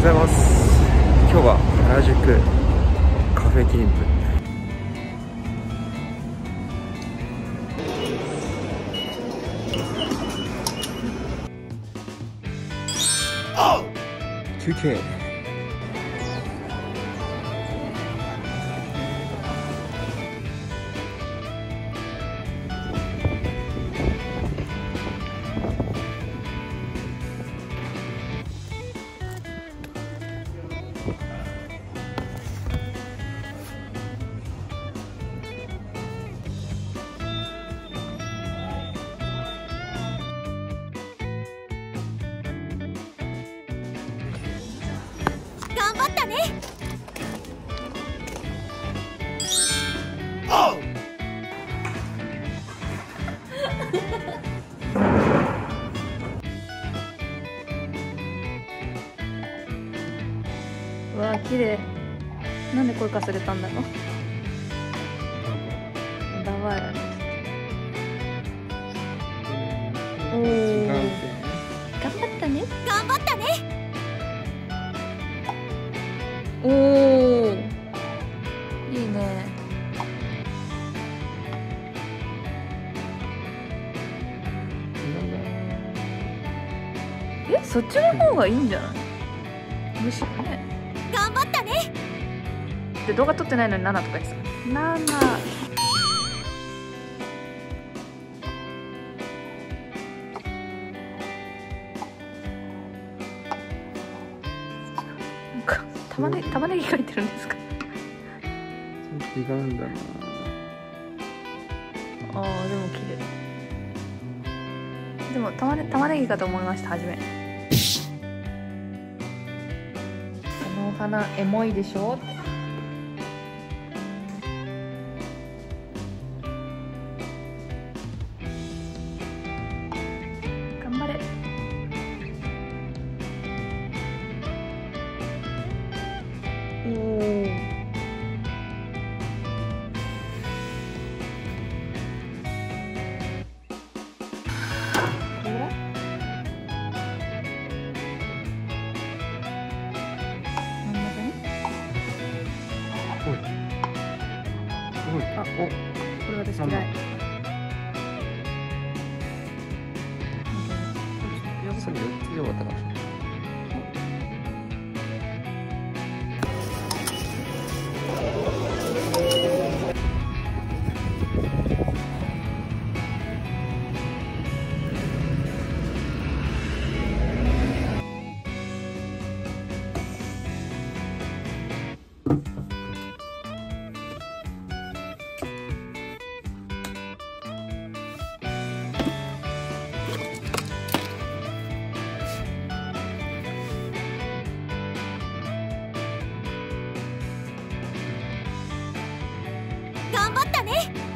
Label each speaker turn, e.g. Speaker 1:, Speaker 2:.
Speaker 1: ざいます。今日は原宿カフェキリンプ。休憩。
Speaker 2: 頑張ったね。
Speaker 3: うわー綺麗。なんで声かすれたんだろう。ダバやね。おお。頑張ったね。
Speaker 2: 頑張ったね。
Speaker 3: おお。いいね。そっちの方がいいんじゃない？むしろね。
Speaker 2: 頑張ったね。
Speaker 3: で動画撮ってないのに7とか言ってた。7。なんか玉ねぎ描いてるんですか？
Speaker 1: 違うんだな。
Speaker 3: ああでも綺麗。でも玉ねぎかと思いました初め。このお花エモいでしょ？頑張れ。おお。あ、お、これ私嫌い。
Speaker 1: それ4つで終わったかもしれない。
Speaker 2: 頑張ったね。